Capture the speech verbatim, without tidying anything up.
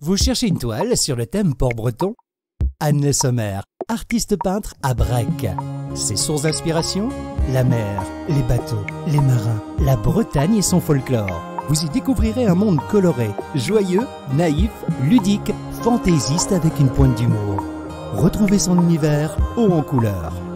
Vous cherchez une toile sur le thème port-breton? Anne Le Sommer, artiste peintre à Brec. Ses sources d'inspiration? La mer, les bateaux, les marins, la Bretagne et son folklore. Vous y découvrirez un monde coloré, joyeux, naïf, ludique, fantaisiste avec une pointe d'humour. Retrouvez son univers haut en couleurs.